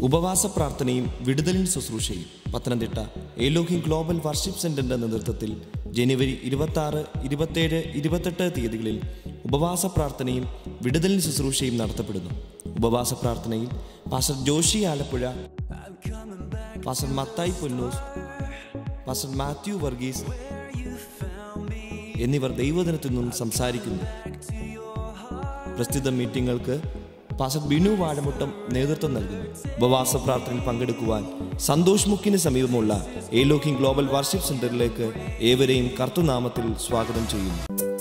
ഉപവാസ പ്രാർത്ഥനയും വിടുതലിൻ ശുശ്രൂഷയും പത്തനംതിട്ട എലോഹിം ഗ്ലോബൽ വർഷിപ്പ് സെന്ററിന്റെ നേതൃത്വത്തിൽ ജനുവരി 26, 27, 28 തീയതികളിൽ ഉപവാസ പ്രാർത്ഥനയും വിടുതലിൻ ശുശ്രൂഷയും നടത്തപ്പെടുന്നു. ഉപവാസ പ്രാർത്ഥനയിൽ pastor Joshy Alappuzha, pastor Mathai Ponnoose, pastor Mathew Varghese എന്നിവർ ദൈവദിനത്തിൽ നിന്നും സംസാരിക്കുന്നു. പ്രസ്തുത മീറ്റിങ്ങുകൾക്ക് പാസ്റ്റർ ബിനു വാഴമുട്ടം നേതൃത്വം നൽകുന്നു. ഉപവാസ പ്രാർത്ഥനയിൽ പങ്കെടുക്കുവാൻ സന്തോഷ് മുക്കിന് സമീപമുള്ള എലോഹിം ഗ്ലോബൽ വർഷിപ്പ് സെന്ററിലേക്ക് ഏവരെയും കർത്തൃനാമത്തിൽ സ്വാഗതം ചെയ്യുന്നു.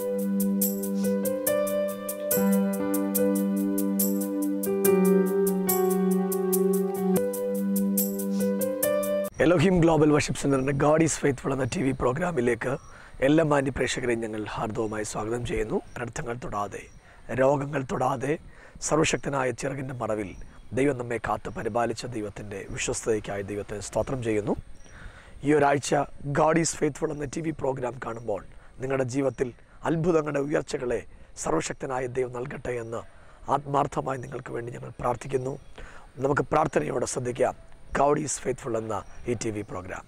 എലോഹിം ഗ്ലോബൽ വർഷിപ്പ് സെന്ററിന്റെ ഗോഡ് ഈസ് ഫെയ്ത്ത്ഫുൾ എന്ന TV പ്രോഗ്രാമിലേക്ക് എല്ലാ മാന്യ പ്രേക്ഷകരെയും ഞങ്ങൾ ഹാർദവമായി സ്വാഗതം ചെയ്യുന്നു. അനർത്ഥങ്ങൾ തൊടാതെ, രോഗങ്ങൾ തൊടാതെ, സർവശക്തനായ ചിറകിൻ്റെ മറവിൽ ദൈവം നമ്മെ കാത്ത് പരിപാലിച്ച ദൈവത്തിൻ്റെ വിശ്വസ്തതയ്ക്കായി ദൈവത്തെ സ്തോത്രം ചെയ്യുന്നു. ഈ ഒരാഴ്ച ഗോഡ് ഈസ് ഫെയ്ത്ത്ഫുൾ എന്ന TV പ്രോഗ്രാം കാണുമ്പോൾ നിങ്ങളുടെ ജീവിതത്തിൽ അത്ഭുതങ്ങളുടെ ഉയർച്ചകളെ സർവശക്തനായ ദൈവം നൽകട്ടെ എന്ന് ആത്മാർത്ഥമായി നിങ്ങൾക്ക് വേണ്ടി ഞങ്ങൾ പ്രാർത്ഥിക്കുന്നു. നമുക്ക് പ്രാർത്ഥനയോടെ ശ്രദ്ധിക്കാം ഗോഡ് ഈസ് ഫെയ്ത്ത്ഫുൾ എന്ന ഈ TV പ്രോഗ്രാം.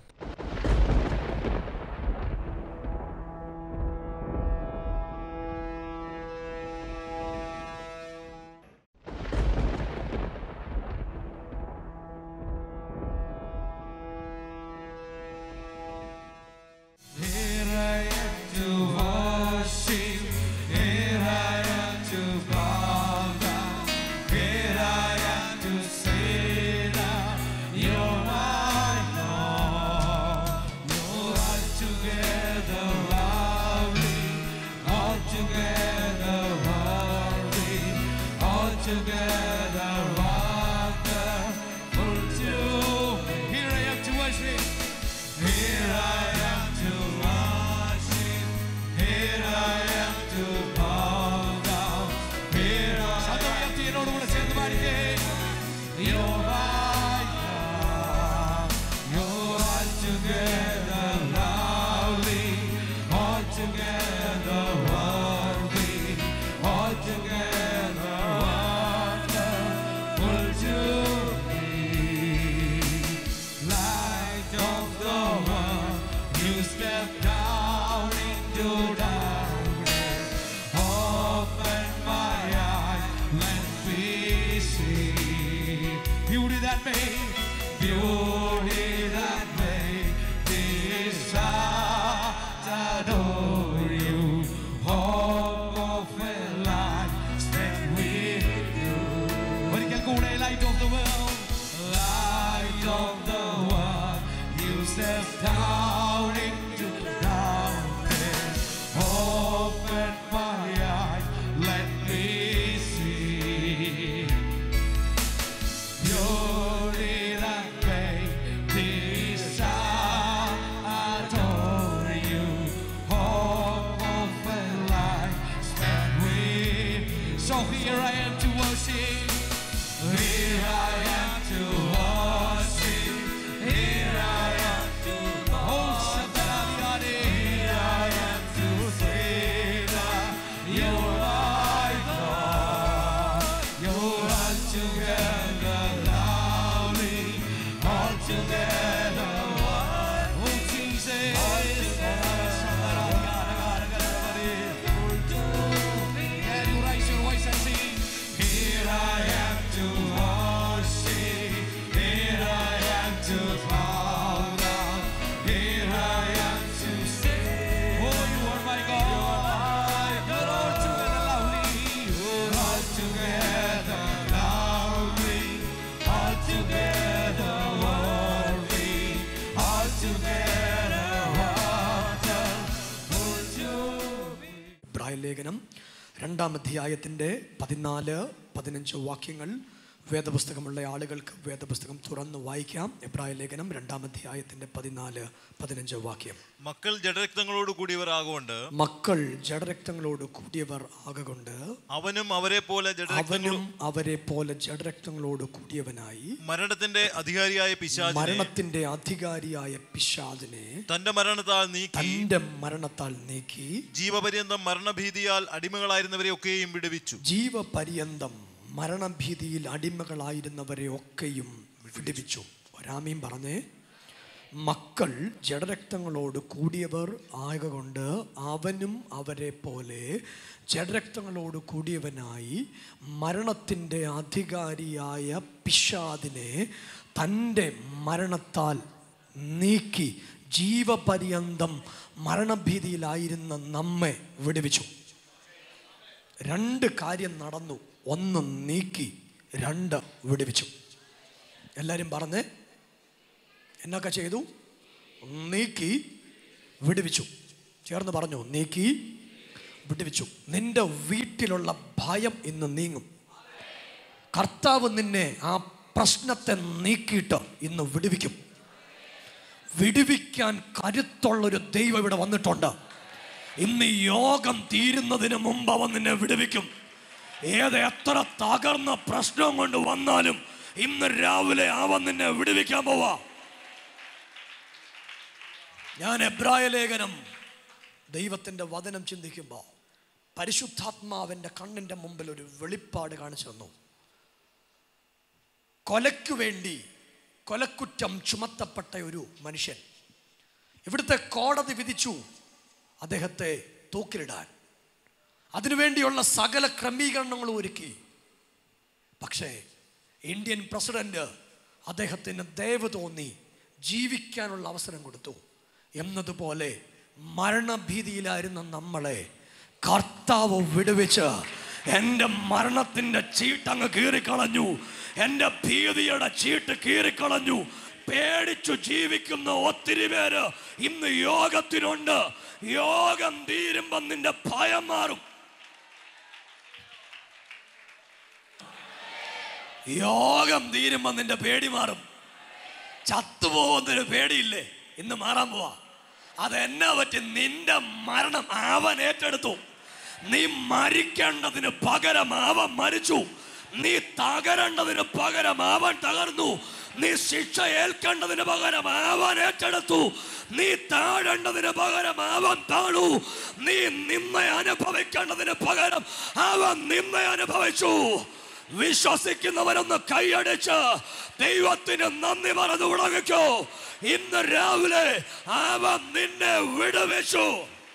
ലേഖനം 2-ാം അധ്യായത്തിൻ്റെ 14-15 വാക്യങ്ങൾ വേദപുസ്തകമുള്ള ആളുകൾക്ക് വേദപുസ്തകം തുറന്നു വായിക്കാം. എബ്രായ ലേഖനം 2-ാം അധ്യായത്തിൻ്റെ 14-15 വാക്യം. മക്കൾ ജഡരക്തങ്ങളോട് കൂടിയവർ ആകൊണ്ട് അവനും അവരെ പോലെ ജഡരക്തങ്ങളോട് കൂടിയവനായി മരണത്തിന്റെ അധികാരിയായ പിശാചിനെ തന്റെ മരണത്താൽ നീക്കി ജീവപര്യന്തം മരണഭീതിയാൽ അടിമകളായിരുന്നവരെ ഒക്കെയും വിടുവിച്ചു. ജീവപര്യന്തം മരണഭീതിയിൽ അടിമകളായിരുന്നവരെ ഒക്കെയും വിടുവിച്ചു. ഒരാമീൻ പറഞ്ഞേ. മക്കൾ ജഡരക്തങ്ങളോട് കൂടിയവർ ആയകൊണ്ട് അവനും അവരെ പോലെ ജഡരക്തങ്ങളോട് കൂടിയവനായി മരണത്തിൻ്റെ അധികാരിയായ പിശാചിനെ തൻ്റെ മരണത്താൽ നീക്കി ജീവപര്യന്തം മരണഭീതിയിലായിരുന്ന നമ്മെ വിടുവിച്ചു. രണ്ട് കാര്യം നടന്നു. ഒന്ന് നീക്കി, രണ്ട് വിടുവിച്ചു. എല്ലാവരും പറഞ്ഞേ. എന്നൊക്കെ ചെയ്തു? നീക്കി, വിടുവിച്ചു. ചേർന്ന് പറഞ്ഞു. നീക്കി, വിടുവിച്ചു. നിന്റെ വീട്ടിലുള്ള ഭയം ഇന്ന് നീങ്ങും. കർത്താവ് നിന്നെ ആ പ്രശ്നത്തെ നീക്കിയിട്ട് ഇന്ന് വിടുവിക്കും. വിടുവിക്കാൻ കരുത്തുള്ളൊരു ദൈവം ഇവിടെ വന്നിട്ടുണ്ട്. ഇന്ന് യോഗം തീരുന്നതിന് മുമ്പ് അവൻ നിന്നെ വിടുവിക്കും. എത്ര തകർന്ന പ്രശ്നം കൊണ്ട് വന്നാലും ഇന്ന് രാവിലെ അവൻ നിന്നെ വിടുവിക്കാൻ പോവാ. ഞാൻ എബ്രായ ലേഖനം ദൈവത്തിൻ്റെ വചനം ചിന്തിക്കുമ്പോൾ പരിശുദ്ധാത്മാവിൻ്റെ കണ്ണിൻ്റെ മുമ്പിൽ ഒരു വെളിപ്പാട് കാണിച്ചു തന്നു. കൊലയ്ക്കു വേണ്ടി കൊലക്കുറ്റം ചുമത്തപ്പെട്ട ഒരു മനുഷ്യൻ. ഇവിടുത്തെ കോടതി വിധിച്ചു അദ്ദേഹത്തെ തൂക്കിലിടാൻ. അതിനുവേണ്ടിയുള്ള സകല ക്രമീകരണങ്ങളും ഒരുക്കി. പക്ഷേ ഇന്ത്യൻ പ്രസിഡന്റ് അദ്ദേഹത്തിന് ദയവ് തോന്നി ജീവിക്കാനുള്ള അവസരം കൊടുത്തു. എന്നതുപോലെ മരണഭീതിയിലായിരുന്ന നമ്മളെ കർത്താവ് വിടുവിച്ച് എൻ്റെ മരണത്തിൻ്റെ ചീട്ടങ്ങ് കീറിക്കളഞ്ഞു. എൻ്റെ ഭീതിയുടെ ചീട്ട് കീറിക്കളഞ്ഞു. പേടിച്ചു ജീവിക്കുന്ന ഒത്തിരി പേര് ഇന്ന് യോഗത്തിനുണ്ട്. യോഗം തീരുമ്പം നിന്റെ ഭയം മാറും. യോഗം തീരുമ്പോ നിന്റെ പേടി മാറും. ചത്തുപോകുന്നൊരു പേടിയില്ലേ? ഇന്ന് മാറാൻ പോവാ. അതെന്നാ പറ്റി? നിന്റെ മരണം അവൻ ഏറ്റെടുത്തു. നീ മരിക്കേണ്ടതിന് പകരം അവൻ മരിച്ചു. നീ തകരേണ്ടതിന് പകരം അവൻ തകർന്നു. നീ ശിക്ഷ ഏൽക്കേണ്ടതിന് പകരം അവൻ ഏറ്റെടുത്തു. നീ താഴേണ്ടതിന് പകരം അവൻ താഴു. നീ നിന്ന അനുഭവിക്കേണ്ടതിന് പകരം അവൻ നിന്ന അനുഭവിച്ചു. വിശ്വസിക്കുന്നവരൊന്ന് കൈയടിച്ച് ദൈവത്തിന് നന്ദി പറഞ്ഞു ഉടങ്ങിക്കോ. ഇന്ന് രാവിലെ അവൻ നിന്നെ വിടുവിച്ചു.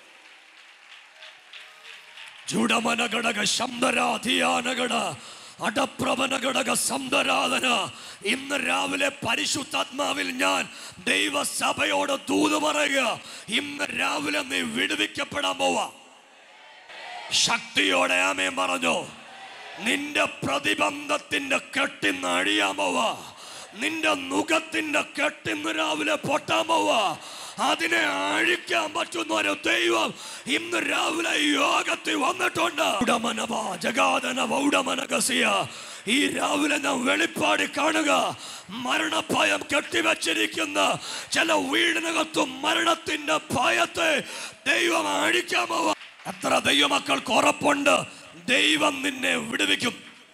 ചുടമനഘടക ശബ്ദരാധിയാനഘട അടപ്രവനഘടക സംതരാധന. ഇന്ന് രാവിലെ പരിശുദ്ധാത്മാവിൽ ഞാൻ ദൈവസഭയോട് ദൂത് പറയുക. ഇന്ന് രാവിലെ നീ വിടുവിക്കപ്പെടാൻ പോവാ. ശക്തിയോടെ ആമേൻ പറഞ്ഞോ. നിന്റെ പ്രതിബന്ധത്തിന്റെ കെട്ടിന്ന് അഴിയാൻ പോവാ. നിന്റെ നുഖത്തിന്റെ കെട്ടിന്ന് രാവിലെ പൊട്ടാൻ പോവാ. അതിനെ അഴിക്കാൻ പറ്റുന്ന ഒരു ദൈവം ഇന്ന് രാവിലെ യോഗത്തിൽ വന്നിട്ടുണ്ട്. ഈ രാവിലെ നാം വെളിപ്പാട് കാണുക. മരണഭയം കെട്ടിവെച്ചിരിക്കുന്ന ചില വീടിനകത്തും മരണത്തിന്റെ ഭയത്തെ ദൈവം അഴിക്കാൻ പോവാ. എത്ര ദൈവമക്കൾക്ക് ഉറപ്പുണ്ട് ദൈവം നിന്നെ വിടുവിക്കും?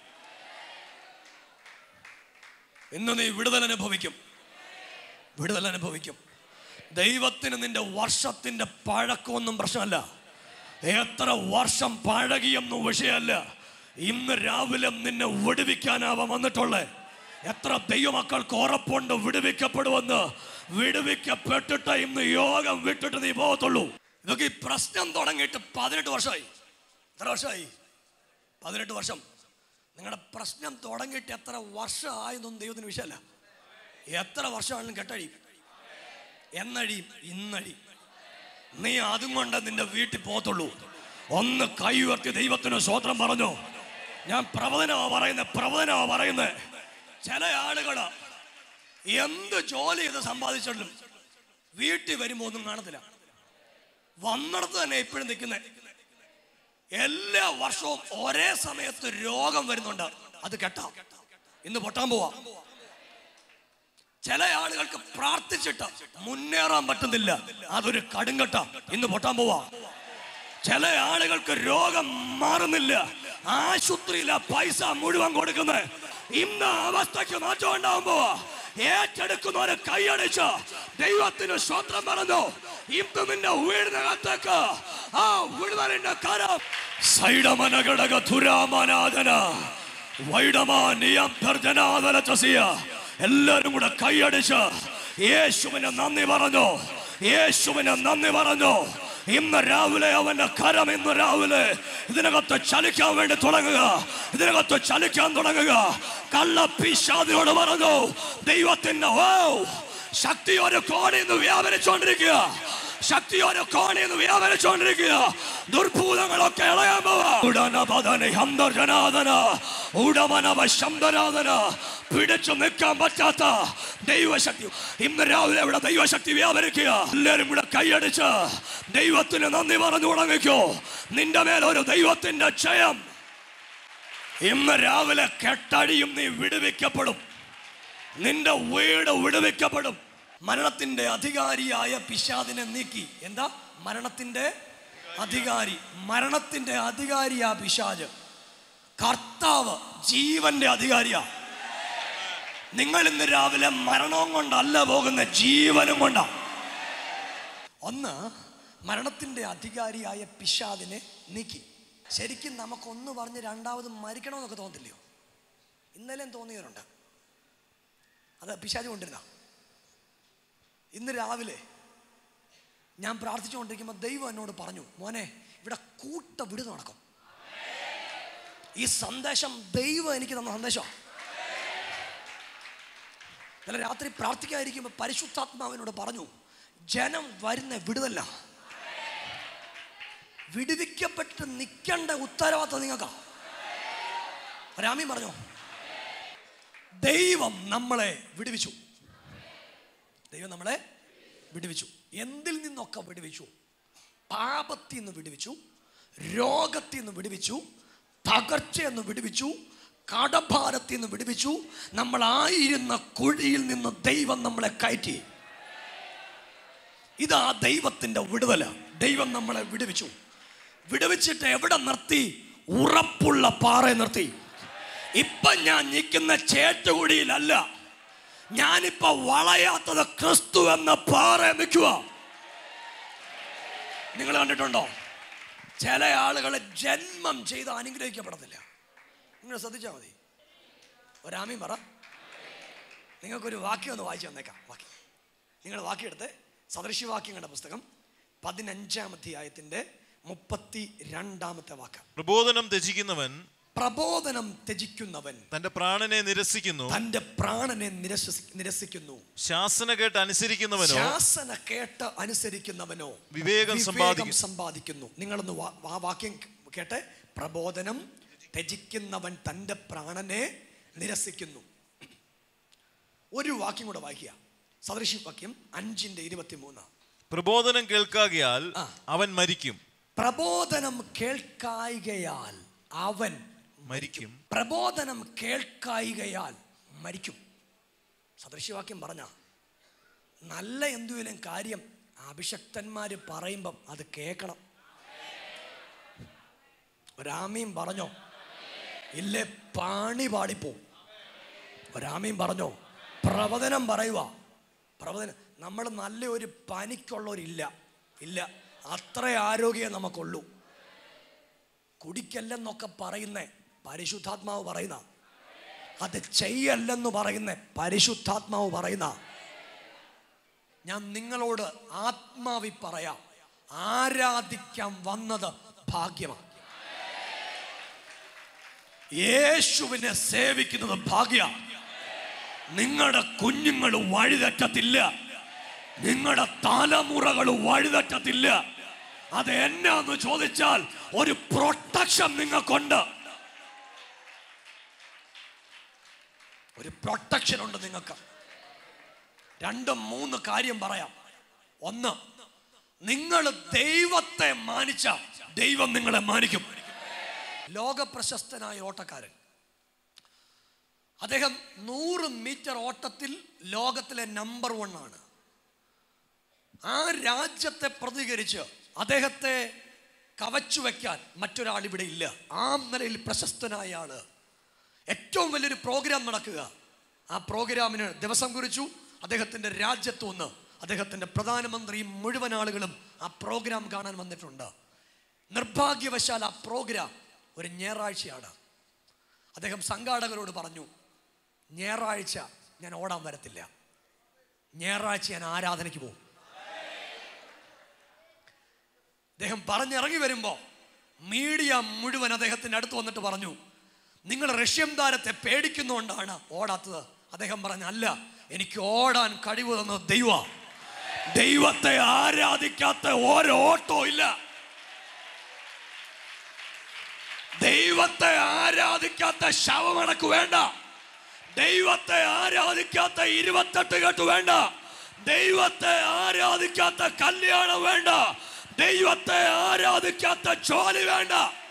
ഇന്ന് നീ വിടുതൽ അനുഭവിക്കും. വിടുതൽ അനുഭവിക്കും. ദൈവത്തിന് നിന്റെ വർഷത്തിന്റെ പഴക്കമൊന്നും പ്രശ്നമല്ല. എത്ര വർഷം പഴകിയൊന്നും വിഷയമല്ല. ഇന്ന് രാവിലെ നിന്നെ വിടുവിക്കാനാവാൻ വന്നിട്ടുള്ളേ. എത്ര ദൈവമക്കൾക്ക് ഉറപ്പുണ്ട് വിടുവിക്കപ്പെടുമെന്ന്? വിടുവിക്കപ്പെട്ടിട്ട് ഇന്ന് യോഗം വിട്ടിട്ട് നീ പോകത്തുള്ളൂ. ഇതൊക്കെ ഈ പ്രശ്നം തുടങ്ങിയിട്ട് 18 വർഷമായി. എത്ര വർഷമായി? 18 വർഷം. നിങ്ങളുടെ പ്രശ്നം തുടങ്ങിയിട്ട് എത്ര വർഷമായെന്നൊന്നും ദൈവത്തിന് വിഷയമല്ല. എത്ര വർഷമാണെങ്കിലും കെട്ടഴിയും. എന്നഴിയും? ഇന്നഴിയും. നീ അതും കൊണ്ട് നിന്റെ വീട്ടിൽ പോകത്തുള്ളൂ. ഒന്ന് കൈ ഉയർത്തി ദൈവത്തിന് സ്വോത്രം പറഞ്ഞോ. ഞാൻ പ്രവചനമാ പറയുന്നത്. ചില ആളുകൾ എന്ത് ജോലി ചെയ്ത് സമ്പാദിച്ചാലും വീട്ടിൽ വരുമ്പോ ഒന്നും കാണത്തില്ല. വന്നിടത്ത് തന്നെ ഇപ്പോഴും നിൽക്കുന്നത്. എല്ലാ വർഷവും ഒരേ സമയത്ത് രോഗം വരുന്നുണ്ട്. അത് കെട്ടാം. ഇന്ന് പൊട്ടാൻ പോവാ. ചില ആളുകൾക്ക് പ്രാർത്ഥിച്ചിട്ട് മുന്നേറാൻ പറ്റുന്നില്ല. അതൊരു കടുങ്കട്ട. ഇന്ന് പൊട്ടാൻ പോവാ. ചില ആളുകൾക്ക് രോഗം മാറുന്നില്ല. ആശുപത്രിയിലെ പൈസ മുഴുവൻ കൊടുക്കുന്നത്. ഇന്ന് അവസ്ഥയ്ക്ക് മാറ്റം ഉണ്ടാവാൻ പോവാ. ഏറ്റെടുക്കുന്നവരെ കൈയടിച്ച് ദൈവത്തിന് സ്വന്തം പറഞ്ഞു. ഇന്ന് നിന്റെ വീടിനകത്തേക്ക് ആ വിടുതലിന്റെ കരം സൈഡമനഘടക തുരാമനാഥന വൈഡമാനിയം ഭർജനാഥന ചസിയ. എല്ലാവരും കൂടെ കൈയടിച്ച് യേശുവിന് നന്ദി പറഞ്ഞു. യേശുവിന് നന്ദി പറഞ്ഞു. ഇന്ന് രാവിലെ അവന്റെ കരം ഇന്ന് രാവിലെ ഇതിനകത്ത് ചലിക്കാൻ വേണ്ടി തുടങ്ങുക. ഇതിനകത്ത് ചലിക്കാൻ തുടങ്ങുക. കള്ള പിശാചിനോട് പറഞ്ഞു, ദൈവത്തിന്റെ ശക്തി ഒരു കോണിൽ നിന്ന് വ്യാപരിച്ചുകൊണ്ടിരിക്കുക. ശക്തി ഒരു കോണിൽ നിന്ന് വ്യാപരിച്ചുകൊണ്ടിരിക്കുക. ദുർഭൂതങ്ങളൊക്കെ ഇളയാൻ പോവാ. പിടിച്ചു നിൽക്കാൻ പറ്റാത്ത ദൈവശക്തി ഇന്ന് രാവിലെ ഇവിടെ ദൈവശക്തി വ്യാപരിക്കുക. എല്ലാവരും കൂടെ കൈയടിച്ച് ദൈവത്തിന് നന്ദി പറഞ്ഞു തുടങ്ങിക്കോ. നിന്റെ മേലൊരു ദൈവത്തിന്റെ ജയം ഇന്ന് രാവിലെ കെട്ടടിയും. നീ വിടുവിക്കപ്പെടും. നിന്റെ വീട് വിടുവിക്കപ്പെടും. മരണത്തിന്റെ അധികാരിയായ പിശാചിനെ നീക്കി. എന്താ മരണത്തിന്റെ അധികാരി? മരണത്തിന്റെ അധികാരിയാ പിശാച്. കർത്താവ് ജീവന്റെ അധികാരിയാ. നിങ്ങൾ ഇന്ന് രാവിലെ മരണവും കൊണ്ടല്ല പോകുന്ന, ജീവനും കൊണ്ടാ. ഒന്ന്, മരണത്തിന്റെ അധികാരിയായ പിശാചിനെ നീക്കി. ശരിക്കും നമുക്കൊന്ന് പറഞ്ഞ് രണ്ടാമത് മരിക്കണമെന്നൊക്കെ തോന്നില്ലയോ? ഇന്നലെയും തോന്നിയവരുണ്ട്. അത് പിശാച് കൊണ്ടിരുന്ന. ഇന്ന് രാവിലെ ഞാൻ പ്രാർത്ഥിച്ചുകൊണ്ടിരിക്കുമ്പോൾ ദൈവം എന്നോട് പറഞ്ഞു, മോനെ ഇവിടെ കൂട്ട വിടുതൽ നടക്കും. ഈ സന്ദേശം ദൈവം എനിക്ക് തന്ന സന്ദേശം. ഇന്നലെ രാത്രി പ്രാർത്ഥിക്കാതിരിക്കുമ്പോൾ പരിശുദ്ധാത്മാവിനോട് പറഞ്ഞു, ജനം വരുന്ന വിടുതല്ല, വിടുവിക്കപ്പെട്ട് നിൽക്കേണ്ട ഉത്തരവാദിത്വം നിങ്ങൾക്കാ. രാമി പറഞ്ഞു, ദൈവം നമ്മളെ വിടുവിച്ചു. ദൈവം നമ്മളെ വിടുവിച്ചു. എന്തിൽ നിന്നൊക്കെ വിടുവിച്ചു? പാപത്തിൽ നിന്ന് വിടുവിച്ചു, രോഗത്തിൽ നിന്ന് വിടുവിച്ചു, തകർച്ചയിൽ നിന്ന് വിടുവിച്ചു, കടഭാരത്തിൽ നിന്ന് വിടുവിച്ചു. നമ്മളായിരുന്ന കുഴിയിൽ നിന്ന് ദൈവം നമ്മളെ കയറ്റി. ഇതാ ദൈവത്തിന്റെ വിടുതല. ദൈവം നമ്മളെ വിടുവിച്ചു. വിടുവിച്ചിട്ട് എവിടെ നിർത്തി? ഉറപ്പുള്ള പാറ നിർത്തി. ഇപ്പൊ ഞാൻ നിൽക്കുന്ന ചേറ്റുകുഴിയിലല്ല, ഞാനിപ്പോ വളയാത്തത് ക്രിസ്തു എന്ന പാറ നിൽക്കുക. നിങ്ങൾ കണ്ടിട്ടുണ്ടോ? ചില ആളുകളെ ജന്മം ചെയ്ത് അനുഗ്രഹിക്കപ്പെടത്തില്ല. നിങ്ങൾ ശ്രദ്ധിച്ചാൽ മതി. ഒരാമീൻ പറ. നിങ്ങൾക്കൊരു വാക്യം ഒന്ന് വായിച്ചു തന്നേക്കാം. വാക്യം നിങ്ങൾ വാക്യെടുത്ത് സദൃശ്യവാക്യങ്ങളുടെ പുസ്തകം 15-ാം അധ്യായത്തിന്റെ 32-ാമത്തെ വാക്യം. പ്രബോധനം ത്യജിക്കുന്നവൻ തന്റെ പ്രാണനെ നിരസിക്കുന്നു. ശാസന കേട്ട് അനുസരിക്കുന്നവനോ വിവേകം സമ്പാദിക്കുന്നു. നിങ്ങളൊന്ന് ആ വാക്യം കേട്ടെ. പ്രബോധനം ത്യജിക്കുന്നവൻ തന്റെ പ്രാണനെ നിരസിക്കുന്നു. ഒരു വാക്യം കൂടെ വായിക്കുക. സദൃശ്യവാക്യം 5:23. പ്രബോധനം കേൾക്കാകയാൽ അവൻ മരിക്കും. പ്രബോധനം കേൾക്കായികയാൽ അവൻ മരിക്കും. പ്രബോധനം കേൾക്കായികയാൽ മരിക്കും. സദൃശ്യവാക്യം പറഞ്ഞ നല്ല എന്തെങ്കിലും കാര്യം അഭിഷക്തന്മാര് പറയുമ്പം അത് കേൾക്കണം. ഒരാമീൻ പറഞ്ഞോ? ഇല്ലേ പാണി പാടിപ്പോ. ഒരാമീൻ പറഞ്ഞോ? പ്രവചനം പറയുക. പ്രവചനം. നമ്മൾ നല്ല ഒരു പനിക്കുള്ളവരില്ല. ഇല്ല, അത്ര ആരോഗ്യം നമുക്കുള്ളൂ. കുടിക്കല്ലെന്നൊക്കെ പറയുന്നേ പരിശുദ്ധാത്മാവ് പറയുന്ന, അത് ചെയ്യല്ലെന്ന് പറയുന്നേ പരിശുദ്ധാത്മാവ് പറയുന്ന. ഞാൻ നിങ്ങളോട് ആത്മാവി പറയാം, ആരാധിക്കാൻ വന്നത് ഭാഗ്യമാണ്. യേശുവിനെ സേവിക്കുന്നത് ഭാഗ്യ. നിങ്ങളുടെ കുഞ്ഞുങ്ങൾ വഴിതെറ്റത്തില്ല, നിങ്ങളുടെ തലമുറകൾ വഴിതെറ്റത്തില്ല. അത് എന്നാന്ന് ചോദിച്ചാൽ ഒരു പ്രൊട്ടക്ഷൻ നിങ്ങൾക്കുണ്ട്. ഒരു പ്രൊട്ടക്ഷൻ ഉണ്ട് നിങ്ങൾക്ക്. 2-3 കാര്യം പറയാം. ഒന്ന്, നിങ്ങൾ ദൈവത്തെ മാനിച്ച ദൈവം നിങ്ങളെ മാനിക്കും. ലോക പ്രശസ്തനായ ഓട്ടക്കാരൻ, അദ്ദേഹം 100 മീറ്റർ ഓട്ടത്തിൽ ലോകത്തിലെ നമ്പർ 1 ആണ്. ആ രാജ്യത്തെ പ്രതികരിച്ച് അദ്ദേഹത്തെ കവച്ചു വയ്ക്കാൻ മറ്റൊരാൾ ഇവിടെ ഇല്ല. ആ നിലയിൽ പ്രശസ്തനായ ആള്. ഏറ്റവും വലിയൊരു പ്രോഗ്രാം നടക്കുക. ആ പ്രോഗ്രാമിന് ദിവസം കുറിച്ചു. അദ്ദേഹത്തിന്റെ രാജ്യത്ത് നിന്ന് അദ്ദേഹത്തിന്റെ പ്രധാനമന്ത്രിയും മുഴുവൻ ആളുകളും ആ പ്രോഗ്രാം കാണാൻ വന്നിട്ടുണ്ട്. നിർഭാഗ്യവശാൽ ആ പ്രോഗ്രാം ഒരു ഞായറാഴ്ചയാണ്. അദ്ദേഹം സംഘാടകരോട് പറഞ്ഞു, ഞായറാഴ്ച ഞാൻ ഓടാൻ വരത്തില്ല, ഞായറാഴ്ച ഞാൻ ആരാധനയ്ക്ക് പോകും. അദ്ദേഹം പറഞ്ഞിറങ്ങി വരുമ്പോൾ മീഡിയ മുഴുവൻ അദ്ദേഹത്തിൻ്റെ അടുത്ത് വന്നിട്ട് പറഞ്ഞു, നിങ്ങൾ റഷ്യൻ താരത്തെ പേടിക്കുന്നതുകൊണ്ടാണ് ഓടാത്തത്. അദ്ദേഹം പറഞ്ഞു, അല്ല, എനിക്ക് ഓടാൻ കഴിവ് തന്നത് ദൈവത്തെ ആരാധിക്കാത്ത ഓരോ ഓട്ടോ ഇല്ല. ദൈവത്തെ ആരാധിക്കാത്ത ശവമടക്ക് വേണ്ട, ദൈവത്തെ ആരാധിക്കാത്ത 28 കെട്ട് വേണ്ട, ദൈവത്തെ ആരാധിക്കാത്ത കല്യാണം വേണ്ട, ദൈവത്തെ ആരാധിക്കാത്ത ജോലി വേണ്ട.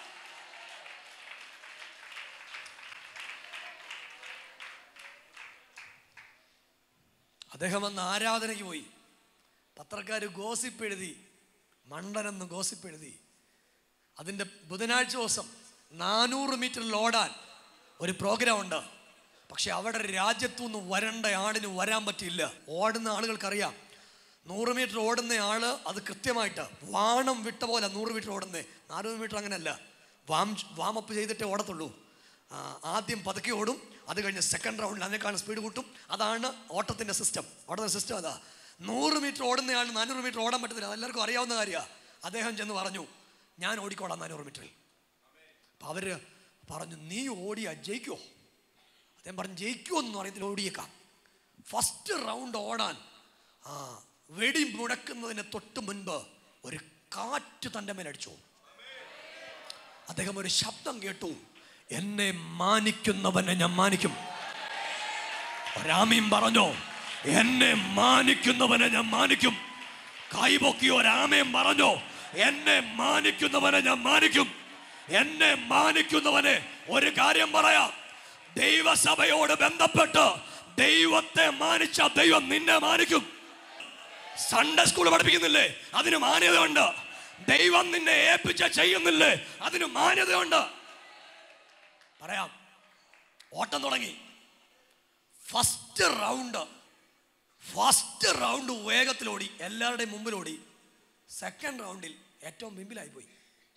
അദ്ദേഹം വന്ന് ആരാധനയ്ക്ക് പോയി. പത്രക്കാർ ഗോസിപ്പ് എഴുതി, മണ്ടനെന്ന് ഗോസിപ്പ് എഴുതി. അതിൻ്റെ ബുധനാഴ്ച ദിവസം 400 മീറ്ററിൽ ഓടാൻ ഒരു പ്രോഗ്രാം ഉണ്ട്. പക്ഷെ അവിടെ രാജ്യത്തുനിന്ന് വരേണ്ട ആളിന് വരാൻ പറ്റില്ല. ഓടുന്ന ആളുകൾക്കറിയാം, 100 മീറ്റർ ഓടുന്ന ആള് അത് കൃത്യമായിട്ട് വാണം വിട്ട പോലെ 100 മീറ്റർ ഓടുന്നേ. 400 മീറ്റർ അങ്ങനെയല്ല, വാമപ്പ് ചെയ്തിട്ടേ ഓടത്തുള്ളൂ. ആദ്യം പതുക്കെ ഓടും, അത് കഴിഞ്ഞ് സെക്കൻഡ് റൗണ്ടിൽ അതിനേക്കാളും സ്പീഡ് കൂട്ടും. അതാണ് ഓട്ടത്തിൻ്റെ സിസ്റ്റം. അതാ 100 മീറ്റർ ഓടുന്നയാൾ 400 മീറ്റർ ഓടാൻ പറ്റത്തില്ല, അതെല്ലാവർക്കും അറിയാവുന്ന കാര്യമാണ്. അദ്ദേഹം ചെന്ന് പറഞ്ഞു, ഞാൻ ഓടിക്കോളാം 400 മീറ്ററിൽ. അപ്പം അവർ പറഞ്ഞു, നീ ഓടിയാ ജയിക്കുമോ? അദ്ദേഹം പറഞ്ഞു, ജയിക്കുമെന്നൊന്നും അറിയത്തില്ല, ഓടിയേക്കാം. ഫസ്റ്റ് റൗണ്ട് ഓടാൻ വെടി മുടക്കുന്നതിന് തൊട്ട് മുൻപ് ഒരു കാറ്റ് തൻ്റെ മേലടിച്ചു. അദ്ദേഹം ഒരു ശബ്ദം കേട്ടു, എന്നെ മാനിക്കുന്നവനെ ഞാൻ മാനിക്കും. ഒരാമീൻ പറഞ്ഞോ, എന്നെ മാനിക്കുന്നവനെ ഞാൻ മാനിക്കും. കൈപൊക്കി ഒരാമീൻ പറഞ്ഞോ, എന്നെ മാനിക്കുന്നവനെ ഞാൻ മാനിക്കും. എന്നെ മാനിക്കുന്നവനെ ഒരു കാര്യം പറയാം, ദൈവസഭയോട് ബന്ധപ്പെട്ട് ദൈവത്തെ മാനിച്ച ദൈവം നിന്നെ മാനിക്കും. സൺഡേ സ്കൂൾ പഠിപ്പിക്കുന്നില്ലേ, അതിന് മാന്യതയുണ്ട്. ദൈവം നിന്നെ ഏൽപ്പിച്ച ചെയ്യുന്നില്ലേ, അതിന് മാന്യതയുണ്ട്. പറയാം, ഓട്ടം തുടങ്ങി. ഫസ്റ്റ് റൗണ്ട് വേഗത്തിലോടി, എല്ലാവരുടെയും മുമ്പിലോടി. സെക്കൻഡ് റൗണ്ടിൽ ഏറ്റവും മുമ്പിലായിപ്പോയി.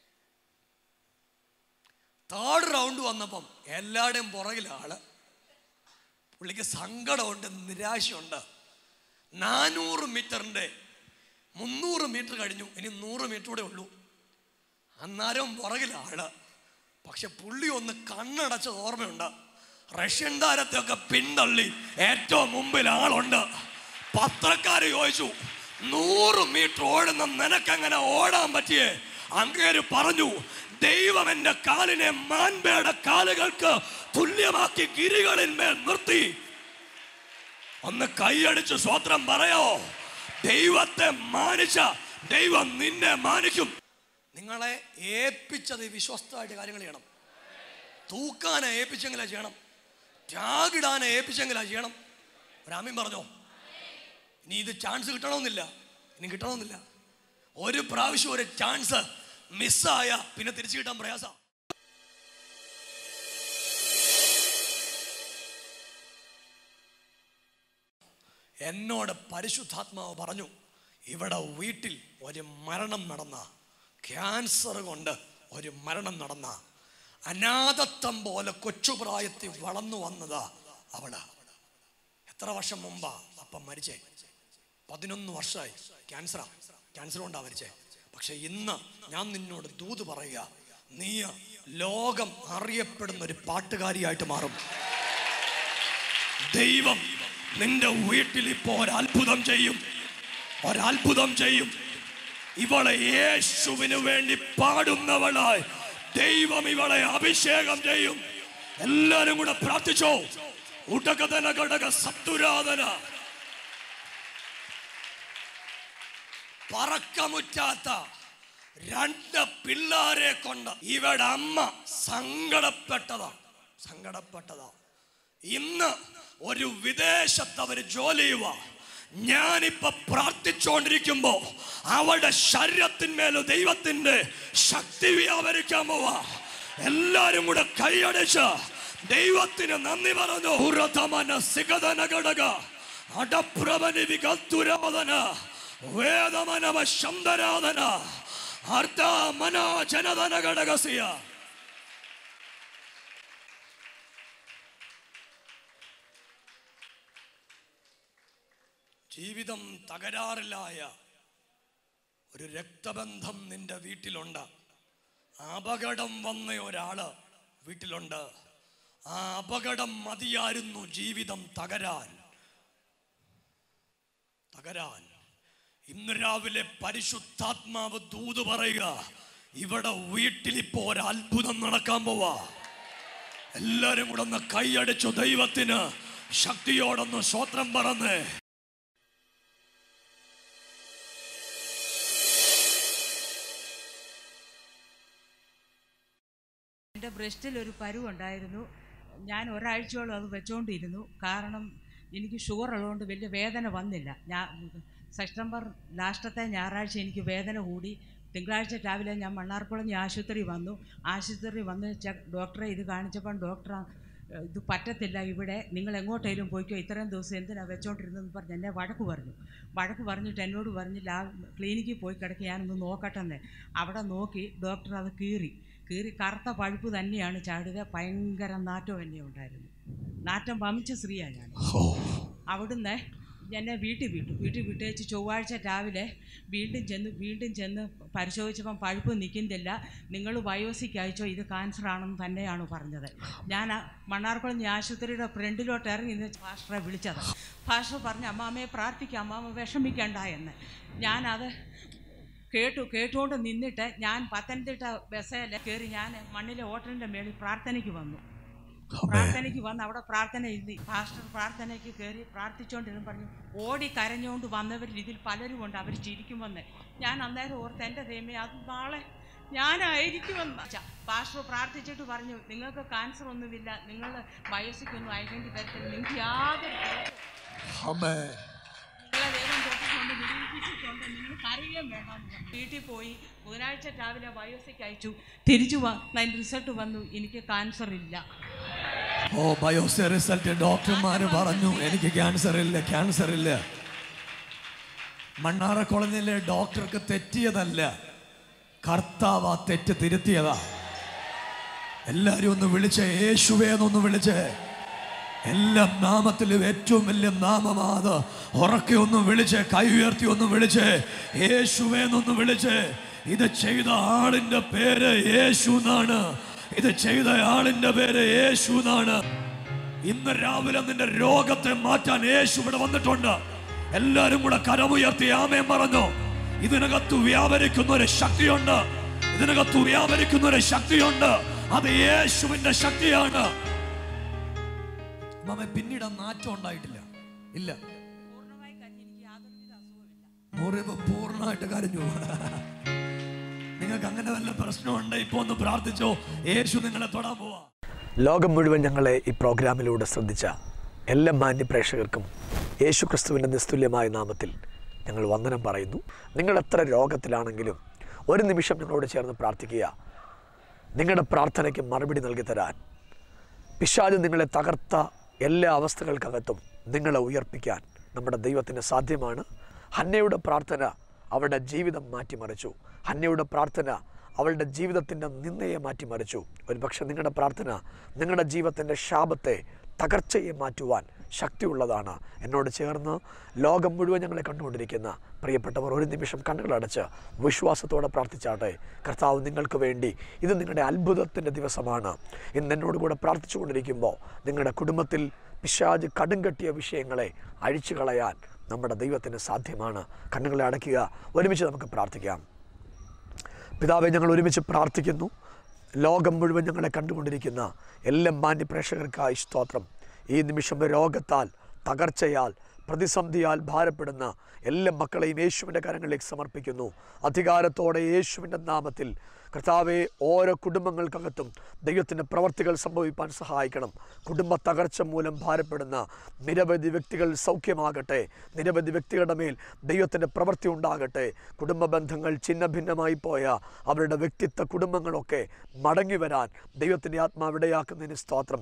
തേർഡ് റൗണ്ട് വന്നപ്പം എല്ലാവരുടെയും പുറകിലാണ്. പുള്ളിക്ക് സങ്കടമുണ്ട്, നിരാശയുണ്ട്. 400 മീറ്ററിൻ്റെ 300 മീറ്റർ കഴിഞ്ഞു, ഇനി 100 മീറ്റർ കൂടെ ഉള്ളൂ. അന്നേരം പുറകിലാണ്. പക്ഷെ പുള്ളി ഒന്ന് കണ്ണടച്ചത് ഓർമ്മയുണ്ട്. റഷ്യൻ താരത്തെയൊക്കെ പിന്തള്ളി ഏറ്റവും മുമ്പിൽ ആളുണ്ട്. പത്രക്കാർ ചോദിച്ചു, 100 മീറ്റർ ഓടുന്ന നിനക്കെങ്ങനെ ഓടാൻ പറ്റിയേ? അങ്ങേര് പറഞ്ഞു, ദൈവം എൻ്റെ കാലിനെ മാൻപയുടെ കാലുകൾക്ക് തുല്യമാക്കി ഗിരികളിന്മേൽ നിർത്തി. ഒന്ന് കൈയടിച്ച് സ്വത്രം പറയോ? ദൈവത്തെ മാനിച്ച ദൈവം നിന്നെ മാനിക്കും. നിങ്ങളെ ഏൽപ്പിച്ചത് വിശ്വസ്തമായിട്ട് കാര്യങ്ങൾ ചെയ്യണം. തൂക്കാനെ ഏൽപ്പിച്ചെങ്കിലാ ചെയ്യണം, ത്യാഗിടാനെ ഏൽപ്പിച്ചെങ്കിലാ ചെയ്യണം. ഒരാമീൻ പറഞ്ഞോ? ഇനി ഇത് ചാൻസ് കിട്ടണമെന്നില്ല, ഒരു പ്രാവശ്യം ഒരു ചാൻസ് മിസ്സായ പിന്നെ തിരിച്ചു കിട്ടാൻ പ്രയാസം. എന്നോട് പരിശുദ്ധാത്മാവ് പറഞ്ഞു, ഇവിടെ വീട്ടിൽ ഒരു മരണം നടന്ന, ക്യാൻസർ കൊണ്ട് ഒരു മരണം നടന്ന, അനാഥത്വം പോലെ കൊച്ചുപ്രായത്തിൽ വളർന്നു വന്നതാ അവള്. എത്ര വർഷം മുമ്പാ അപ്പം മരിച്ചേ? 11 വർഷമായി. ക്യാൻസർ കൊണ്ടാ മരിച്ചേ. പക്ഷെ ഇന്ന് ഞാൻ നിന്നോട് ദൂത് പറയുക, നീ ലോകം അറിയപ്പെടുന്ന ഒരു പാട്ടുകാരിയായിട്ട് മാറും. ദൈവം നിന്റെ വീട്ടിൽ ഇപ്പോ ഒരത്ഭുതം ചെയ്യും. ഇവളെ യേശുവിന് വേണ്ടി പാടുന്നവളായി ദൈവം ഇവളെ അഭിഷേകം ചെയ്യും. എല്ലാരും കൂടെ പ്രാർത്ഥിച്ചോ. ഉടകതന ഘടക സത്തുരാധന. പറക്കമുറ്റാത്ത 2 പിള്ളാരെ കൊണ്ട് ഇവടെ അമ്മ സങ്കടപ്പെട്ടതാ. ഇന്ന് ഒരു വിദേശത്ത് അവര് ജോലി ചെയ്യുക. ഞാനിപ്പോ പ്രാർത്ഥിച്ചുകൊണ്ടിരിക്കുമ്പോ അവളുടെ ശരീരത്തിന്മേലും ദൈവത്തിന്റെ ശക്തി വ്യാപരിക്കാൻ പോവാ. എല്ലാരും കൂടെ കൈയടിച്ച് ദൈവത്തിന് നന്ദി പറഞ്ഞു. വേദമനവ ശബ്ദരാധന അർത്ഥമന ജനധന ഘടകസിയ. ജീവിതം തകരാറിലായ ഒരു രക്തബന്ധം നിന്റെ വീട്ടിലുണ്ട്. അപകടം വന്ന ഒരാള് വീട്ടിലുണ്ട്. ആ അപകടം മതിയായിരുന്നു ജീവിതം തകരാൻ. ഇന്ന് രാവിലെ പരിശുദ്ധാത്മാവ് ദൂത് പറയുക, ഇവിടെ വീട്ടിൽ ഇപ്പോ ഒരു അത്ഭുതം നടക്കാൻ പോവാ. എല്ലാരും കൂടെ ഒന്ന് കൈയടിച്ചു ദൈവത്തിന് ശക്തിയോടൊന്ന് സ്തോത്രം പറഞ്ഞ്. എൻ്റെ ബ്രസ്റ്റിൽ ഒരു പരുവുണ്ടായിരുന്നു. ഞാൻ ഒരാഴ്ചയോളം അത് വെച്ചുകൊണ്ടിരുന്നു. കാരണം എനിക്ക് ഷുഗർ ഉള്ളതുകൊണ്ട് വലിയ വേദന വന്നില്ല. സെപ്റ്റംബർ ലാസ്റ്റത്തെ ഞായറാഴ്ച എനിക്ക് വേദന കൂടി. തിങ്കളാഴ്ച രാവിലെ ഞാൻ മണ്ണാർക്കുളഞ്ഞി ആശുപത്രി വന്നു. ഡോക്ടറെ ഇത് കാണിച്ചപ്പോൾ ഡോക്ടർ ഇത് പറ്റത്തില്ല, ഇവിടെ നിങ്ങൾ എങ്ങോട്ടേലും പോയിക്കോ, ഇത്രയും ദിവസം എന്തിനാണ് വെച്ചോണ്ടിരുന്നതെന്ന് പറഞ്ഞ് എന്നെ വഴക്ക് പറഞ്ഞിട്ട് എന്നോട് പറഞ്ഞ് ക്ലിനിക്കിൽ പോയി കിടക്കി ഞാനൊന്ന് നോക്കട്ടെന്ന്. അവിടെ നോക്കി ഡോക്ടർ അത് കീറി കറുത്ത പഴുപ്പ് തന്നെയാണ് ചാടുക. ഭയങ്കര നാറ്റം തന്നെ ഉണ്ടായിരുന്നു. നാറ്റം വമിച്ച സ്ത്രീയാണ് ഞാൻ. അവിടുന്ന് എന്നെ വീട്ടിൽ വിട്ടേച്ച് ചൊവ്വാഴ്ച രാവിലെ വീണ്ടും ചെന്ന് പരിശോധിച്ചപ്പം പഴുപ്പ് നിൽക്കുന്നില്ല, നിങ്ങൾ ബയോസിക്ക് അയച്ചോ, ഇത് ക്യാൻസർ ആണെന്ന് തന്നെയാണ് പറഞ്ഞത്. ഞാൻ മണ്ണാർക്കുളഞ്ഞി ആശുപത്രിയുടെ ഫ്രണ്ടിലോട്ട് ഇറങ്ങി നിന്ന് പാസ്റ്ററെ വിളിച്ചത്. പാസ്റ്റർ പറഞ്ഞു, അമ്മാമ്മയെ പ്രാർത്ഥിക്കാം, അമ്മാമ്മ വിഷമിക്കണ്ട എന്ന്. ഞാനത് കേട്ടുകൊണ്ട് നിന്നിട്ട് ഞാൻ പത്തനംതിട്ട ബസ്സിൽ കയറി ഞാൻ മണ്ണിലെ ഹോട്ടലിൻ്റെ മേളിൽ പ്രാർത്ഥനയ്ക്ക് വന്നു. അവിടെ പ്രാർത്ഥന ഇരുന്ന് പാസ്റ്റർ പ്രാർത്ഥനയ്ക്ക് കയറി പ്രാർത്ഥിച്ചുകൊണ്ടിരുന്നു. പറഞ്ഞു, ഓടി കരഞ്ഞുകൊണ്ട് വന്നവരിൽ ഇതിൽ പലരും ഉണ്ട്, അവർ ചിരിക്കുമെന്ന്. ഞാൻ അന്നേരം ഓർത്ത് എൻ്റെ ദൈവമേ അത് നാളെ ഞാനായിരിക്കുമെന്ന്. പാസ്റ്റർ പ്രാർത്ഥിച്ചിട്ട് പറഞ്ഞു, നിങ്ങൾക്ക് ക്യാൻസർ ഒന്നുമില്ല, നിങ്ങൾ ബയോസിക്കൊന്നും അയക്കേണ്ടി വരത്തില്ല, നിങ്ങൾക്ക് യാതൊരു നിങ്ങളെ ദൈവം തൊട്ടിട്ടുണ്ട്, നിരൂപിച്ചിട്ടുണ്ട്, നിങ്ങൾ കരയുകയും വേണമെന്ന് പറഞ്ഞു. വീട്ടിൽ പോയി ബുധനാഴ്ച രാവിലെ ബയോസിക്ക് അയച്ചു. തിരിച്ചു അതിൻ്റെ റിസൾട്ട് വന്നു, എനിക്ക് ക്യാൻസർ ഇല്ല. ബയോസി റിസൾട്ട് ഡോക്ടർമാര് പറഞ്ഞു എനിക്ക് ക്യാൻസർ ഇല്ല. മണ്ണാറക്കുളഞ്ഞിലെ ഡോക്ടർക്ക് തെറ്റിയതല്ല, കർത്താവ് ആ തെറ്റ് തിരുത്തിയതാ. എല്ലാരും ഒന്ന് വിളിച്ചേ, യേശുവേന്നൊന്ന് വിളിച്ചേ. എല്ലാ നാമത്തിലും ഏറ്റവും വലിയ നാമമാത്. ഉറക്കെ ഒന്ന് വിളിച്ചേ, കൈ ഉയർത്തി ഒന്ന് വിളിച്ചേ, യേശുവേന്നൊന്ന് വിളിച്ചേ. ഇത് ചെയ്ത ആളിന്റെ പേര് യേശു എന്നാണ്. ഇത് ചെയ്ത ആളിന്റെ പേര് യേശു എന്നാണ്. ഇന്ന് രാവിലെ നിന്റെ രോഗത്തെ മാറ്റാൻ യേശു ഇവിടെ വന്നിട്ടുണ്ട്. എല്ലാരും കൂടെ കരമുയർത്തി ആമേൻ പറഞ്ഞു. ഇതിനകത്ത് വ്യാപരിക്കുന്ന ഒരു ശക്തിയുണ്ട്. അത് യേശുവിന്റെ ശക്തിയാണ്. പിന്നീട് നാറ്റം ഉണ്ടായിട്ടില്ല, ഇല്ല, പൂർണ്ണമായിട്ട് കരഞ്ഞു. നിങ്ങൾക്ക് അങ്ങനെ വല്ല പ്രശ്നമുണ്ട്, ഇപ്പൊ ഒന്ന് പ്രാർത്ഥിച്ചോ, യേശു നിങ്ങളെ തൊടാൻ പോവാ. ലോകം മുഴുവൻ ഞങ്ങളെ ഈ പ്രോഗ്രാമിലൂടെ ശ്രദ്ധിച്ച എല്ലാ മാന്യ പ്രേക്ഷകർക്കും യേശു ക്രിസ്തുവിൻ്റെ നിസ്തുല്യമായ നാമത്തിൽ ഞങ്ങൾ വന്ദനം പറയുന്നു. നിങ്ങൾ എത്ര രോഗത്തിലാണെങ്കിലും ഒരു നിമിഷം ഞങ്ങളോട് ചേർന്ന് പ്രാർത്ഥിക്കുക. നിങ്ങളുടെ പ്രാർത്ഥനയ്ക്ക് മറുപടി നൽകി തരാൻ പിശാച് നിങ്ങളെ തകർത്ത എല്ലാ അവസ്ഥകൾക്കകത്തും നിങ്ങളെ ഉയർപ്പിക്കാൻ നമ്മുടെ ദൈവത്തിന് സാധ്യമാണ്. ഹന്നയുടെ പ്രാർത്ഥന അവളുടെ ജീവിതം മാറ്റിമറിച്ചു. ഹന്നയുടെ പ്രാർത്ഥന അവളുടെ ജീവിതത്തിൻ്റെ നിന്ദയെ മാറ്റിമറിച്ചു. ഒരുപക്ഷെ നിങ്ങളുടെ പ്രാർത്ഥന നിങ്ങളുടെ ജീവിതത്തിൻ്റെ ശാപത്തെ, തകർച്ചയെ മാറ്റുവാൻ ശക്തിയുള്ളതാണ്. എന്നോട് ചേർന്ന് ലോകം മുഴുവൻ ഞങ്ങളെ കണ്ടുകൊണ്ടിരിക്കുന്ന പ്രിയപ്പെട്ടവർ ഒരു നിമിഷം കണ്ണുകളടച്ച് വിശ്വാസത്തോടെ പ്രാർത്ഥിച്ചാട്ടെ. കർത്താവ് നിങ്ങൾക്ക് വേണ്ടി, ഇത് നിങ്ങളുടെ അത്ഭുതത്തിൻ്റെ ദിവസമാണ്. ഇന്ന് എന്നോട് കൂടെ പ്രാർത്ഥിച്ചു കൊണ്ടിരിക്കുമ്പോൾ നിങ്ങളുടെ കുടുംബത്തിൽ പിശാച് കടുംകെട്ടിയ വിഷയങ്ങളെ അഴിച്ചു കളയാൻ നമ്മുടെ ദൈവത്തിന് സാധ്യമാണ്. കണ്ണുകളെ അടയ്ക്കുക, ഒരുമിച്ച് നമുക്ക് പ്രാർത്ഥിക്കാം. പിതാവേ, ഞങ്ങൾ ഒരുമിച്ച് പ്രാർത്ഥിക്കുന്നു. ലോകം മുഴുവൻ ഞങ്ങളെ കണ്ടുകൊണ്ടിരിക്കുന്ന എല്ലാ മാന്യ പ്രേക്ഷകർക്കായി സ്തോത്രം. ഈ നിമിഷം രോഗത്താൽ, തകർച്ചയാൽ, പ്രതിസന്ധിയാൽ ഭാരപ്പെടുന്ന എല്ലാ മക്കളെയും യേശുവിൻ്റെ കരങ്ങളിലേക്ക് സമർപ്പിക്കുന്നു. അധികാരത്തോടെ യേശുവിൻ്റെ നാമത്തിൽ കർത്താവെ, ഓരോ കുടുംബങ്ങൾക്കകത്തും ദൈവത്തിൻ്റെ പ്രവർത്തികൾ സംഭവിപ്പാൻ സഹായിക്കണം. കുടുംബ തകർച്ച മൂലം ഭാരപ്പെടുന്ന നിരവധി വ്യക്തികൾ സൗഖ്യമാകട്ടെ. നിരവധി വ്യക്തികളുടെ മേൽ ദൈവത്തിൻ്റെ പ്രവൃത്തി ഉണ്ടാകട്ടെ. കുടുംബ ബന്ധങ്ങൾ ഛിന്ന ഭിന്നമായി പോയ അവരുടെ വ്യക്തിത്വ കുടുംബങ്ങളൊക്കെ മടങ്ങി വരാൻ ദൈവത്തിൻ്റെ ആത്മാവിടയാക്കുന്നതിന് സ്തോത്രം.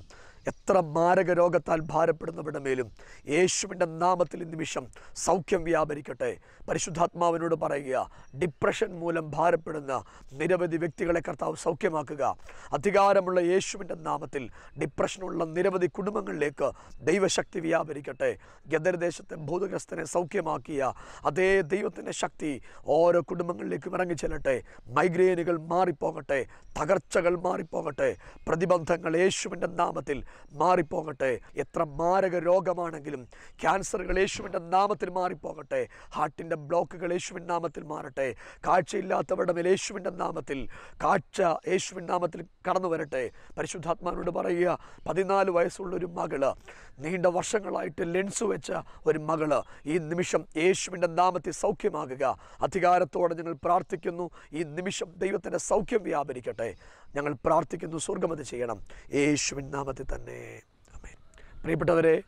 എത്ര മാരക രോഗത്താൽ ഭാരപ്പെടുന്നവരുടെ മേലും യേശുവിൻ്റെ നാമത്തിൽ ഈ നിമിഷം സൗഖ്യം വ്യാപരിക്കട്ടെ. പരിശുദ്ധാത്മാവിനോട് പറയുക, ഡിപ്രഷൻ മൂലം ഭാരപ്പെടുന്ന നിരവധി വ്യക്തികളെ കർത്താവ് സൗഖ്യമാക്കുക. അധികാരമുള്ള യേശുവിൻ്റെ നാമത്തിൽ ഡിപ്രഷനുള്ള നിരവധി കുടുംബങ്ങളിലേക്ക് ദൈവശക്തി വ്യാപരിക്കട്ടെ. ഗദർദേശത്തെ ഭൂതഗ്രസ്തനെ സൗഖ്യമാക്കിയ അതേ ദൈവത്തിൻ്റെ ശക്തി ഓരോ കുടുംബങ്ങളിലേക്കും ഇറങ്ങിച്ചെല്ലട്ടെ. മൈഗ്രെയിനുകൾ മാറിപ്പോകട്ടെ, തകർച്ചകൾ മാറിപ്പോകട്ടെ, പ്രതിബന്ധങ്ങൾ യേശുവിൻ്റെ നാമത്തിൽ മാറിപ്പോകട്ടെ. എത്ര മാരക രോഗമാണെങ്കിലും ക്യാൻസറുകൾ യേശുവിൻ്റെ നാമത്തിൽ മാറിപ്പോകട്ടെ. ഹാർട്ടിൻ്റെ ബ്ലോക്കുകൾ യേശുവിൻ്റെ നാമത്തിൽ മാറട്ടെ. കാഴ്ചയില്ലാത്തവരുടെ മേൽ യേശുവിൻ്റെ നാമത്തിൽ കാഴ്ച യേശുവിൻ്റെ നാമത്തിൽ കടന്നു വരട്ടെ. പരിശുദ്ധാത്മാവിനോട് പറയുക, 14 വയസ്സുള്ളൊരു മകള്, നീണ്ട വർഷങ്ങളായിട്ട് ലെൻസ് വെച്ച ഒരു മകള് ഈ നിമിഷം യേശുവിൻ്റെ നാമത്തിൽ സൗഖ്യമാകുക. അധികാരത്തോടെ ഞങ്ങൾ പ്രാർത്ഥിക്കുന്നു. ഈ നിമിഷം ദൈവത്തിൻ്റെ സൗഖ്യം വ്യാപരിക്കട്ടെ. ഞങ്ങൾ പ്രാർത്ഥിക്കുന്നു, സ്വർഗ്ഗം അത് ചെയ്യണം, യേശുവിൻ നാമത്തിൽ തന്നെ. ആമേൻ. പ്രിയപ്പെട്ടവരെ,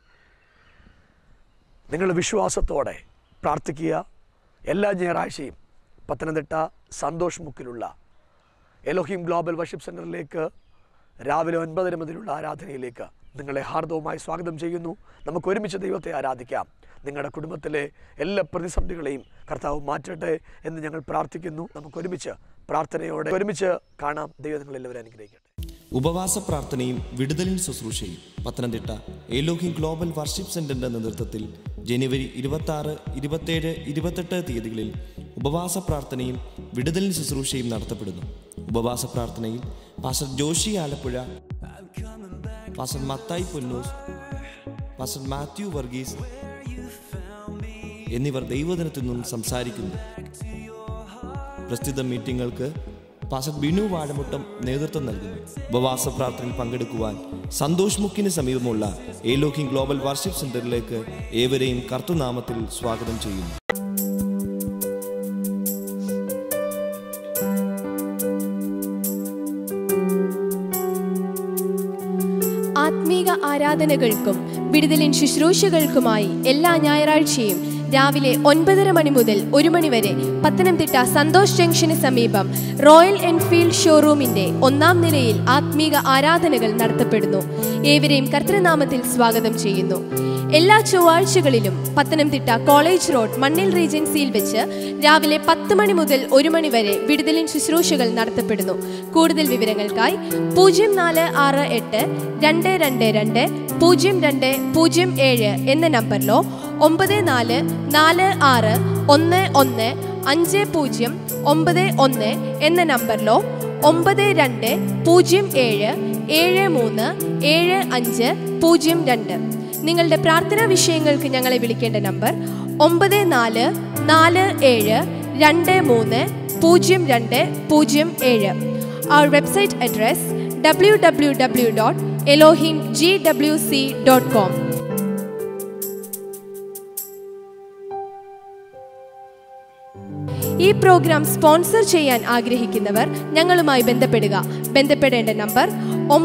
നിങ്ങൾ വിശ്വാസത്തോടെ പ്രാർത്ഥിക്കുക. എല്ലാ ഞായറാഴ്ചയും പത്തനംതിട്ട സന്തോഷ് മുക്കിലുള്ള എലോഹിം ഗ്ലോബൽ വർഷിപ്പ് സെൻ്ററിലേക്ക് രാവിലെ 9:30 മുതലുള്ള ആരാധനയിലേക്ക് നിങ്ങളെ ഹാർദവുമായി സ്വാഗതം ചെയ്യുന്നു. നമുക്ക് ഒരുമിച്ച് ദൈവത്തെ ആരാധിക്കാം. നിങ്ങളുടെ കുടുംബത്തിലെ എല്ലാ പ്രതിസന്ധികളെയും കർത്താവ് മാറ്റട്ടെ എന്ന് ഞങ്ങൾ പ്രാർത്ഥിക്കുന്നു. നമുക്ക് ഒരുമിച്ച് പ്രാർത്ഥനയോടെ ഒരുമിച്ച് കാണാം. ദൈവം നിങ്ങളെല്ലാവരും അനുഗ്രഹിക്കട്ടെ. ഉപവാസ പ്രാർത്ഥനയും വിടുതലിൻ ശുശ്രൂഷയും പത്തനംതിട്ട എലോഹിം ഗ്ലോബൽ വർഷിപ്പ് സെൻ്ററിൻ്റെ നേതൃത്വത്തിൽ ജനുവരി 26, 27, 28 തീയതികളിൽ ഉപവാസ പ്രാർത്ഥനയും വിടുതലിൻ ശുശ്രൂഷയും നടത്തപ്പെടുന്നു. ഉപവാസ പ്രാർത്ഥനയിൽ pastor Joshy Alappuzha, pastor Mathai Ponnoose, pastor Mathew Varghese എന്നിവർ ദൈവദിനത്തിൽ നിന്നും സംസാരിക്കുന്നു. പ്രസ്തുത മീറ്റിങ്ങുകൾക്ക് പാസ്റ്റർ ബിനു വാഴമുട്ടം നേതൃത്വം നൽകുന്നു. ഉപവാസ പ്രാർത്ഥനയിൽ പങ്കെടുക്കുവാൻ സന്തോഷ് മുക്കിന് സമീപമുള്ള എലോഹിം ഗ്ലോബൽ വർഷിപ്പ് സെൻ്ററിലേക്ക് ഏവരെയും കർത്തൃനാമത്തിൽ സ്വാഗതം ചെയ്യുന്നു. ആത്മീക ആരാധനകൾക്കും വിടുതലിൻ ശുശ്രൂഷകൾക്കുമായി എല്ലാ ഞായറാഴ്ചയും രാവിലെ 9:30 മണി മുതൽ 1 മണി വരെ പത്തനംതിട്ട സന്തോഷ് ജംഗ്ഷന് സമീപം റോയൽ എൻഫീൽഡ് ഷോറൂമിന്റെ 1-ാം നിലയിൽ ആത്മീക ആരാധനകൾ നടത്തപ്പെടുന്നു. ഏവരെയും കർത്തൃനാമത്തിൽ സ്വാഗതം ചെയ്യുന്നു. എല്ലാ ചൊവ്വാഴ്ചകളിലും പത്തനംതിട്ട കോളേജ് റോഡ് മണ്ണിൽ റീജൻസിയിൽ വെച്ച് രാവിലെ 10 മണി മുതൽ 1 മണി വരെ വിടുതലിൻ ശുശ്രൂഷകൾ നടത്തപ്പെടുന്നു. കൂടുതൽ വിവരങ്ങൾക്കായി 0468 222 0207 എന്ന നമ്പറിലോ 9446115091 എന്ന നമ്പറിലോ 9207737502. നിങ്ങളുടെ പ്രാർത്ഥനാ വിഷയങ്ങൾക്ക് ഞങ്ങളെ വിളിക്കേണ്ട number 9447230207. Our website address www.elohimgwc.com. ഈ പ്രോഗ്രാം സ്പോൺസർ ചെയ്യാൻ ആഗ്രഹിക്കുന്നവർ ഞങ്ങളുമായി ബന്ധപ്പെടുക. ബന്ധപ്പെടേണ്ട നമ്പർ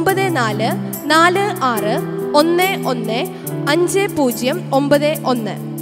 9446115091.